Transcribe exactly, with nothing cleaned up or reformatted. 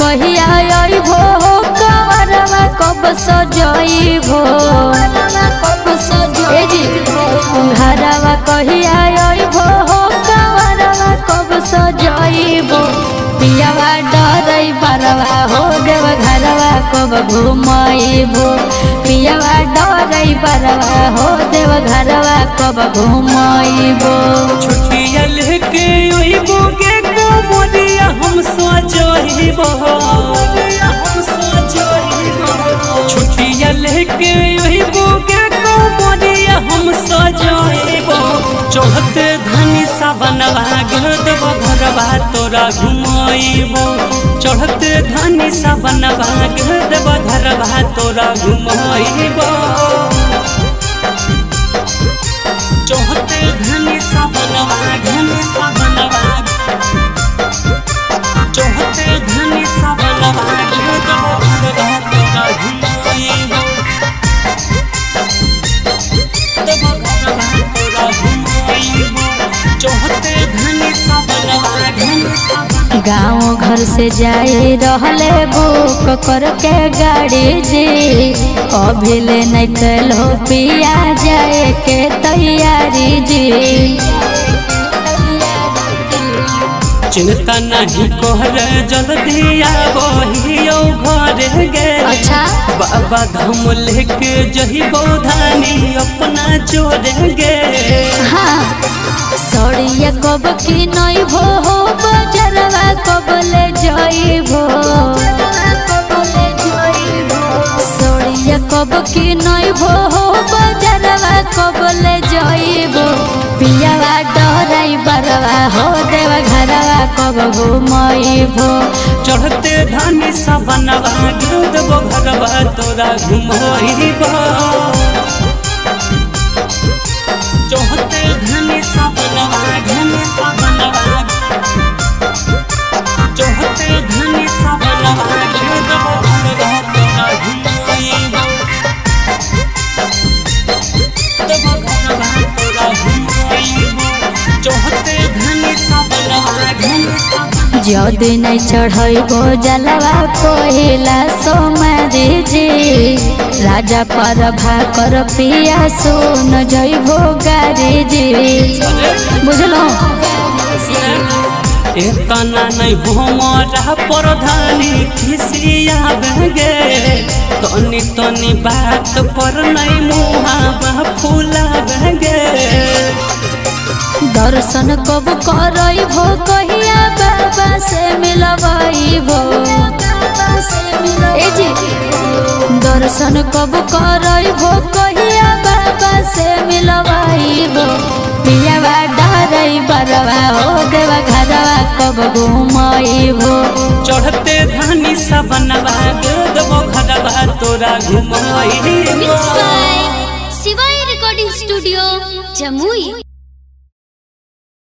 कहिया आइबो कंवरवा कब सजइबो ए जी घरवा कहिया आइबो कंवरवा कब सजइबो पियावा डरई बरवा हो देव घरवा कब घुमाइबो पियावा डरई बरवा हो देव घरवा कब घुमाइबो छुट्टिया लेके आइबो गे मोरिया हम सजइबो हम सजइबो छुट्टिया लेके आइबो गे मोरिया हम सजइबो चढ़ते धनी सावनवा देव घरवा तोरा घुमाइबो चढ़ते धनी सावनवा देव घरवा तोरा घुमाइबो चढ़ते धनी सावनवा धनी सावनवा चढ़ते धनी सावनवा देव घरवा तोरा घुमाइबो देव घरवा तोरा घुमाइबो चढ़ते धनी सावनवा धनी सावनवा गाँव घर से जाए रहले बुक करके गाड़ी जी अभी ले नहीं कलो पिया जाए के तैयारी जी चिंता नहीं कोहर जल्दी आबो घर गे अच्छा बाबा धाम लेके जहिबो धानी अपना चोर गे हाँ सड़िया कब की नहीं भो हो बजरवा कब ले जाइबो सड़िया कब की नहीं भो हो बजरवा कब ले जाइबो पियावा डराई बरवा हो देव घरवा कब घुमाइबो चढ़ते धानी सावनवा देव घरवा तोरा घुमाइबो चढ़ते धनी सावनवा धनी सावनवा चढ़ते धनी सावनवा देव घरवा तोरा घुमाइबो देव घरवा तोरा घुमाइबो चढ़ते धनी सावनवा धनी सावनवा जदि नहीं चढ़ो जलवा पहिला सोमवारी जी राजा पर भाकर पिया सुन जइबो गारी जी बुझलो एतना नहीं हमारा प्रधानी खिसिया बगे तनी तनी बात पर नहीं मुहावा फूला बगे दर्शन कब करइबो कहिया बाबा से मिलबइबो ए जी दर्शन कब करइबो कहिया बाबा से मिलबइबो पियावा डरई बरवा हो देव घरवा कब घुमाइबो चढ़ते धनी सावनवा देव घरवा तोरा घुमाइबो शिवाय रिकॉर्डिंग स्टूडियो जमुई।